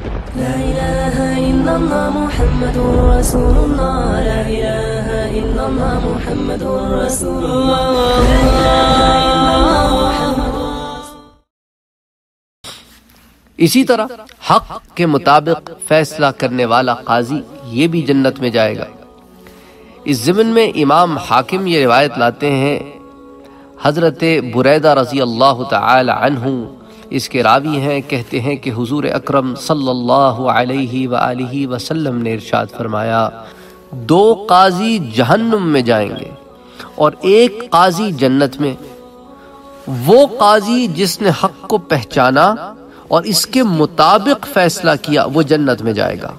لا إله إلا الله محمد رسول الله لا إله إلا الله محمد رسول الله لا إله إلا الله محمد. اسی طرح حق کے مطابق فیصلہ کرنے والا قاضی یہ بھی جنت میں جائے گا. اس ضمن میں امام حاکم یہ روایت لاتے ہیں حضرت بریدہ رضی اللہ تعالی عنہ اس کے راوی ہیں، کہتے ہیں کہ حضور اکرم صلی اللہ علیہ وآلہ وسلم نے ارشاد فرمایا 2 قاضی جہنم میں جائیں گے اور 1 قاضی جنت میں. وہ قاضی جس نے حق کو پہچانا اور اس کے مطابق فیصلہ کیا وہ جنت میں جائے گا،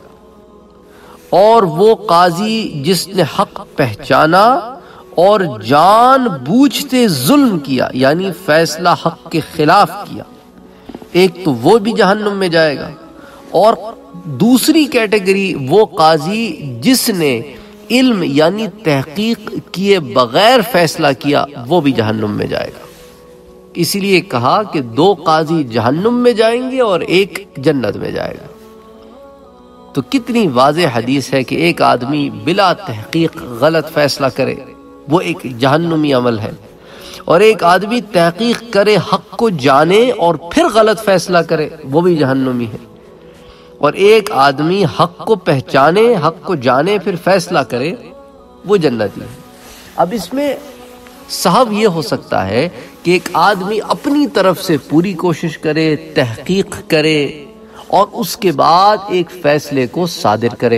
اور وہ قاضی جس نے حق پہچانا اور جان بوجھتے ظلم کیا یعنی فیصلہ حق کے خلاف کیا، ایک تو وہ بھی جہنم میں جائے گا، اور دوسری کیٹیگری وہ قاضی جس نے علم یعنی تحقیق کیے بغیر فیصلہ کیا وہ بھی جہنم میں جائے گا. اسی لیے کہا کہ 2 قاضی جہنم میں جائیں گے اور 1 جنت میں جائے گا. تو کتنی واضح حدیث ہے کہ ایک آدمی بلا تحقیق غلط فیصلہ کرے وہ ایک جہنمی عمل ہے، اور ایک آدمی تحقیق کرے حق کو جانے اور پھر غلط فیصلہ کرے وہ بھی جہنمی ہے، اور ایک آدمی حق کو پہچانے حق کو جانے پھر فیصلہ کرے وہ جنتی ہے. اب اس میں صحب یہ ہو سکتا ہے کہ ایک آدمی اپنی طرف سے پوری کوشش کرے، تحقیق کرے اور اس کے بعد ایک فیصلے کو صادر کرے.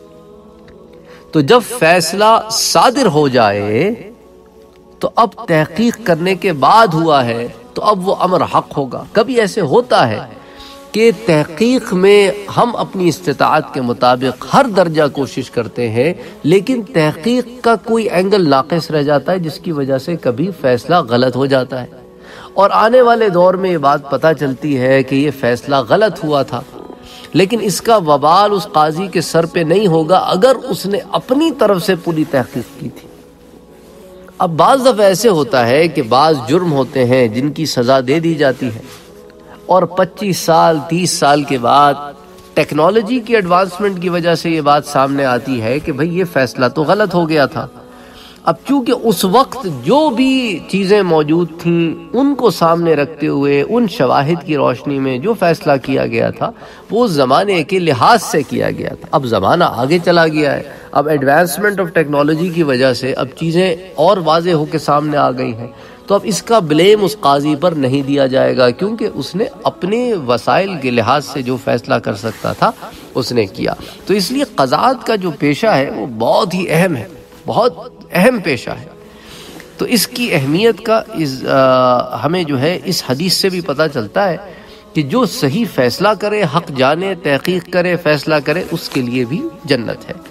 تو جب فیصلہ صادر ہو جائے تو اب تحقیق کرنے کے بعد ہوا ہے تو اب وہ امر حق ہوگا. کبھی ایسے ہوتا ہے کہ تحقیق میں ہم اپنی استطاعت کے مطابق ہر درجہ کوشش کرتے ہیں لیکن تحقیق کا کوئی اینگل ناقص رہ جاتا ہے جس کی وجہ سے کبھی فیصلہ غلط ہو جاتا ہے، اور آنے والے دور میں یہ بات پتہ چلتی ہے کہ یہ فیصلہ غلط ہوا تھا، لیکن اس کا وبال اس قاضی کے سر پہ نہیں ہوگا اگر اس نے اپنی طرف سے پوری تحقیق کی تھی. اب بعض دفعہ ایسے ہوتا ہے کہ بعض جرم ہوتے ہیں جن کی سزا دے دی جاتی ہے اور 25 سال 30 سال کے بعد ٹیکنالوجی کی ایڈوانسمنٹ کی وجہ سے یہ بات سامنے آتی ہے کہ بھئی یہ فیصلہ تو غلط ہو گیا تھا. اب چونکہ اس وقت جو بھی چیزیں موجود تھیں ان کو سامنے رکھتے ہوئے ان شواہد کی روشنی میں جو فیصلہ کیا گیا تھا وہ زمانے کے لحاظ سے کیا گیا تھا. اب زمانہ آگے چلا گیا ہے، اب ایڈوانسمنٹ آف ٹیکنالوجی کی وجہ سے اب چیزیں اور واضح ہو کے سامنے آ گئی ہیں، تو اب اس کا بلیم اس قاضی پر نہیں دیا جائے گا کیونکہ اس نے اپنے وسائل کے لحاظ سے جو فیصلہ کر سکتا تھا اس نے کیا. تو اس لیے قضات کا جو پیشہ ہے وہ بہت ہی اہم ہے، بہت اہم پیشہ ہے. تو اس کی اہمیت کا ہمیں جو ہے اس حدیث سے بھی پتہ چلتا ہے کہ جو صحیح فیصلہ کرے، حق جانے، تحقیق کرے، فیصلہ کرے، اس کے لیے بھی جنت ہے.